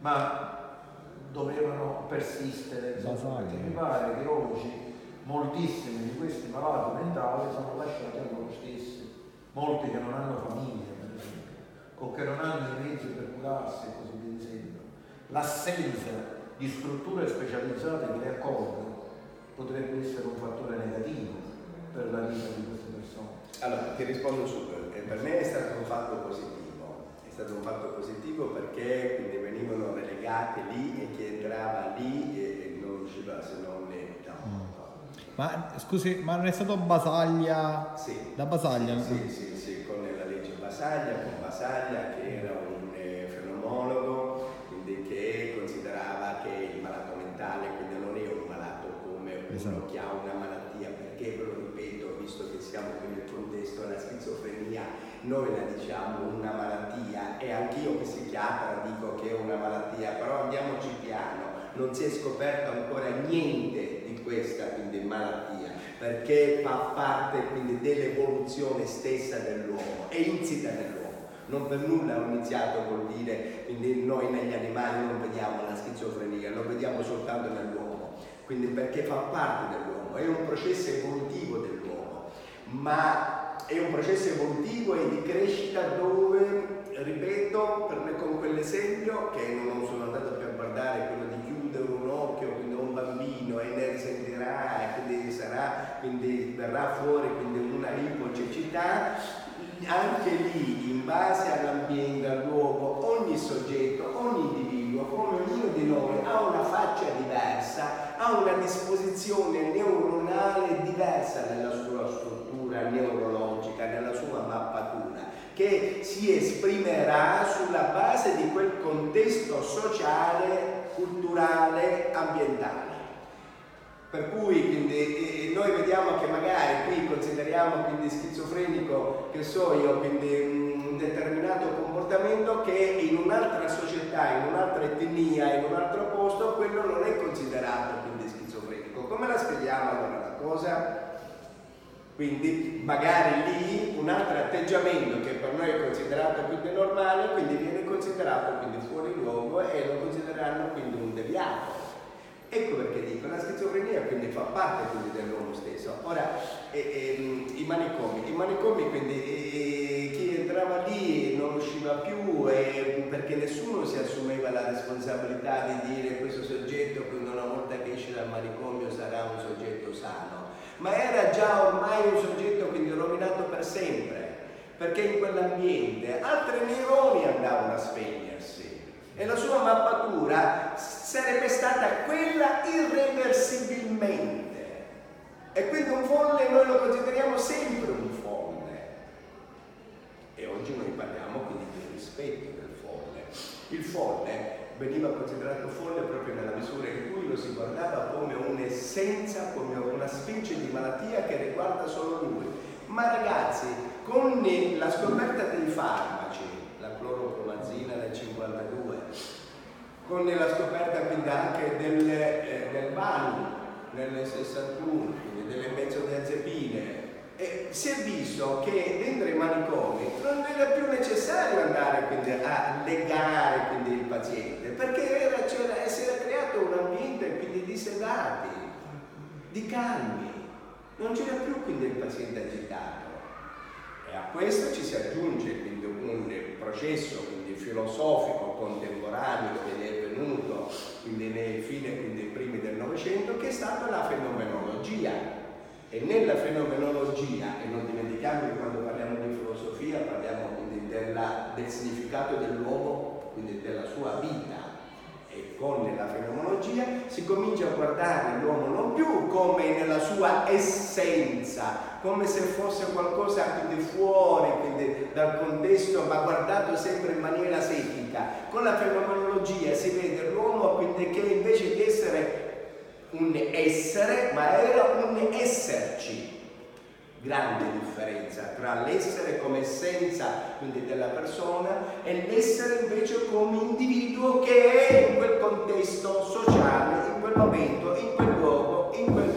Speaker 1: ma dovevano persistere, insomma, perché mi pare che oggi moltissimi di questi malati mentali sono lasciati a loro stessi, molti che non hanno famiglia, per esempio, o che non hanno i mezzi per curarsi e così via dicendo. L'assenza di strutture specializzate che le accolgono potrebbe essere un fattore negativo per la vita di queste persone.
Speaker 5: Allora, ti rispondo subito. Per me è stato un fatto positivo, è stato un fatto positivo perché quindi venivano relegati lì e chi entrava lì e non usciva se non ne... No.
Speaker 3: Ma scusi, ma non è stato Basaglia?
Speaker 5: Sì.
Speaker 3: Da Basaglia?
Speaker 5: Sì, sì, sì, sì, con la legge Basaglia, con Basaglia che era un eh, fenomenologo, quindi che considerava che il malato mentale quindi non è un malato come
Speaker 3: esatto.
Speaker 5: uno che ha una malattia, perché ve lo ripeto, visto che siamo qui nel contesto della schizofrenia, noi la diciamo una malattia e anch'io psichiatra dico che è una malattia, però andiamoci piano, non si è scoperto ancora niente di questa quindi malattia, perché fa parte quindi dell'evoluzione stessa dell'uomo, è insita nell'uomo. Non per nulla ho iniziato col dire, quindi noi negli animali non vediamo la schizofrenia, lo vediamo soltanto nell'uomo, quindi perché fa parte dell'uomo, è un processo evolutivo dell'uomo, ma è un processo evolutivo e di crescita dove, ripeto, per me con quell'esempio, che non sono andato più a guardare, quello di chiudere un occhio, quindi un bambino e ne risentirà e quindi sarà, quindi verrà fuori quindi una ipocecità, anche lì in base all'ambiente, al luogo, ogni soggetto, ogni individuo, come ognuno di noi ha una faccia diversa, ha una disposizione neuronale diversa nella sua struttura neurologica, nella sua mappatura, che si esprimerà sulla base di quel contesto sociale, culturale, ambientale. Per cui quindi, eh, noi vediamo che magari qui consideriamo quindi schizofrenico, che so io, quindi un determinato comportamento che in un'altra società, in un'altra etnia, in un altro posto, quello non è considerato quindi schizofrenico. Come la spieghiamo allora la cosa? Quindi magari lì un altro atteggiamento che per noi è considerato quindi normale, quindi viene considerato quindi fuori luogo e lo considereranno quindi un deviato. Ecco perché dico, la schizofrenia quindi fa parte quindi dell'uomo stesso. Ora, eh, eh, i manicomi, i manicomi quindi eh, chi entrava lì non usciva più eh, perché nessuno si assumeva la responsabilità di dire questo soggetto quindi una volta che esce dal manicomio sarà un soggetto sano, ma era già ormai un soggetto quindi rovinato per sempre, perché in quell'ambiente altri neuroni andavano a spegnersi e la sua mappatura sarebbe stata quella irreversibilmente. E quindi un folle noi lo consideriamo sempre un folle. E oggi noi parliamo quindi del rispetto del folle. Il folle veniva considerato folle proprio nella misura in cui lo si guardava come un'essenza, come una specie di malattia che riguarda solo lui. Ma ragazzi, con la scoperta dei farmaci, la cloropromazina nel cinquantadue, con la scoperta quindi anche del, eh, del Valium nel sessantuno, quindi delle benzodiazepine, deciso che dentro i manicomi non era più necessario andare quindi a legare quindi il paziente, perché era, c'era, si era creato un ambiente quindi di sedati, di calmi, non c'era più quindi il paziente agitato. E a questo ci si aggiunge quindi un processo quindi filosofico contemporaneo che è venuto quindi nei fine quindi primi del Novecento, che è stata la fenomenologia. E nella fenomenologia, e non dimentichiamo che quando parliamo di filosofia parliamo quindi della, del significato dell'uomo, quindi della sua vita, e con la fenomenologia si comincia a guardare l'uomo non più come nella sua essenza, come se fosse qualcosa quindi fuori quindi dal contesto, ma guardato sempre in maniera asettica. Con la fenomenologia si vede l'uomo quindi che invece di essere un essere, ma era un esserci. Grande differenza tra l'essere come essenza quindi della persona e l'essere invece come individuo che è in quel contesto sociale, in quel momento, in quel luogo, in quel,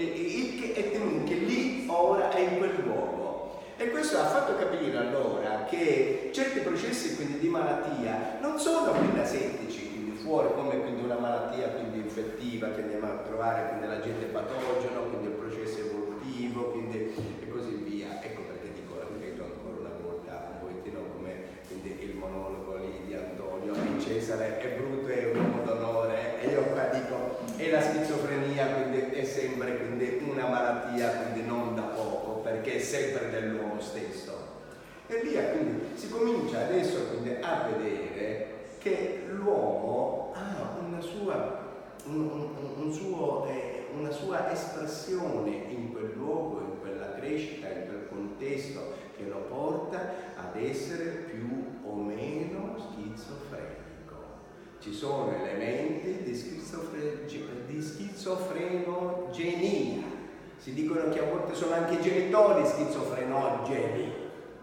Speaker 5: il che è tenuto lì, ora è in quel luogo. E questo ha fatto capire allora che certi processi quindi di malattia non sono quindi asettici, quindi fuori come quindi una malattia quindi infettiva che andiamo a trovare quindi l'agente patogeno, quindi il processo evolutivo, quindi e così via. Ecco perché dico, ripeto ancora una volta un pochettino come quindi il monologo lì di Antonio, e Cesare è brutto, è un uomo d'onore, e io qua dico, e la schizofrenia quindi è sempre quindi una malattia quindi non da poco, perché è sempre dell'uomo stesso. E via, quindi si comincia adesso quindi a vedere che l'uomo ha una sua, un, un, un suo, eh, una sua espressione in quel luogo, in quella crescita, in quel contesto che lo porta ad essere più o meno schizofrenico. Ci sono elementi di, schizofre, di schizofrenogenia. Si dicono che a volte sono anche i genitori schizofrenogeni.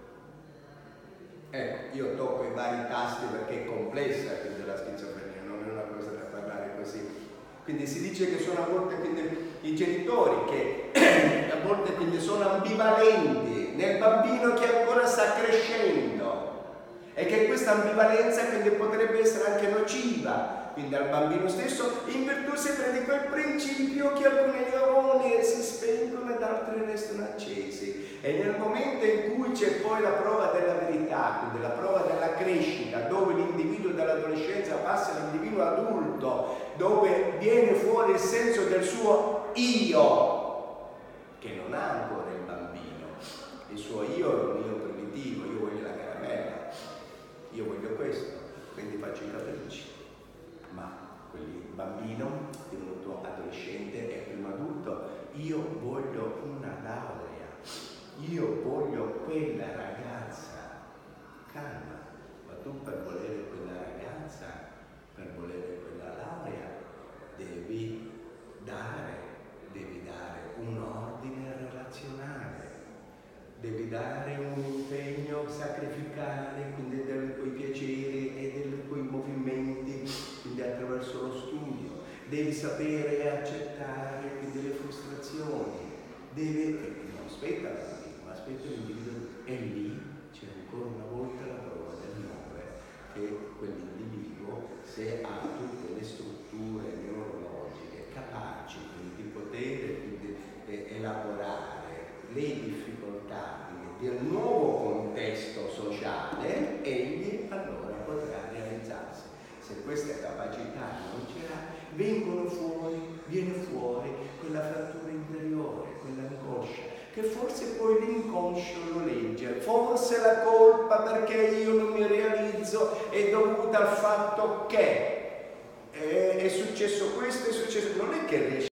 Speaker 5: Ecco, io tocco i vari tasti perché è complessa quindi la schizofrenia, non è una cosa da parlare così. Quindi si dice che sono a volte quindi i genitori che a volte quindi sono ambivalenti nel bambino che ancora sta crescendo, e che questa ambivalenza quindi potrebbe essere anche nociva quindi al bambino stesso, in virtù sempre di quel principio che alcuni neuroni si spengono ed altri restano accesi. E nel momento in cui c'è poi la prova della verità, quindi la prova della crescita, dove l'individuo dall'adolescenza passa all'individuo adulto, dove viene fuori il senso del suo io, che non ha ancora il bambino. Il suo io è un io primitivo, io voglio la caramella, io voglio questo, quindi faccio i capricci. Ma quel bambino divenuto adolescente e prima adulto, io voglio una laurea, io voglio quella ragazza. Calma, ma tu per volere quella ragazza, per volere quella laurea, devi dare, devi dare un ordine relazionale, devi dare un impegno sacrificale, quindi dei tuoi piaceri e dei tuoi movimenti, quindi attraverso lo studio. Devi sapere accettare quindi le frustrazioni. Devi, non aspetta bambino, ma aspetta l'individuo. E lì c'è ancora una volta la prova del nove, che quell'individuo, se ha tutte le strutture neurologiche capaci quindi di poter quindi, eh, elaborare le difficoltà del nuovo contesto sociale, egli allora potrà realizzarsi. Se queste capacità non ce l'ha, vengono fuori, viene fuori quella frattura interiore, quella angoscia, che forse poi l'inconscio lo legge. Forse la colpa perché io non mi realizzo è dovuta al fatto che è, è successo questo, è successo. Non è che riesce